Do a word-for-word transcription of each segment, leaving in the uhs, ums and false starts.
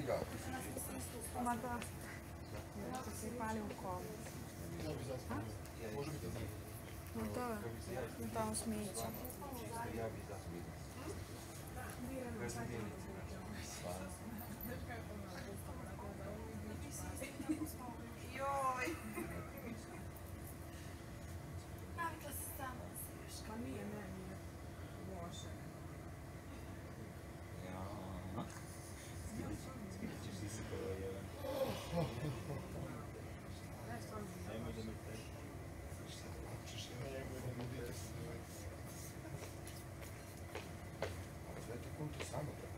knjiga. Ma da. Što se pali u komu. Može biti da. Ma da, tamo smijeća. Joj! Navikla se sama da se još. Ma nije, ne, nije. Loše. Skidit ćeš ti se kao jedan. Nemoj da mi te... Šta plačeš? Nemoj da mi dete se ne vidi. Ali sve ti kultu samo tako.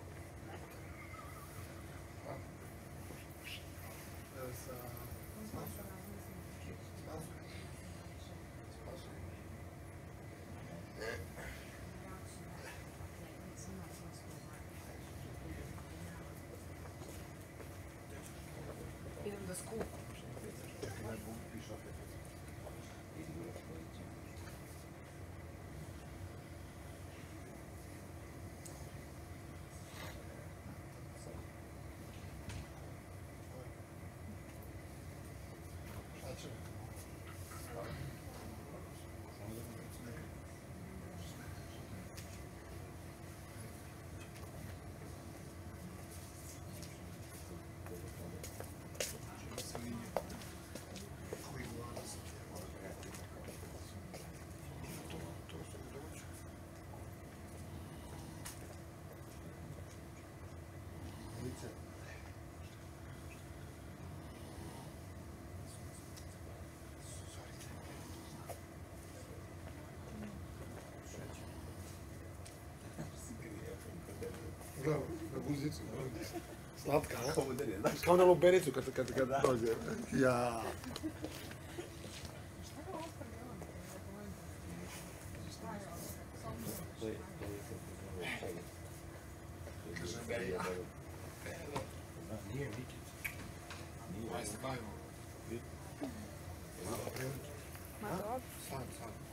Sa... Idem da skupam. Gledam, na guzicu. Slatka, a? Kao na lubenicu kad, kad, kad dođe. Ja. Nije Mikić. Nije. Aj se bavimo. Ma dobro. Sam, sam.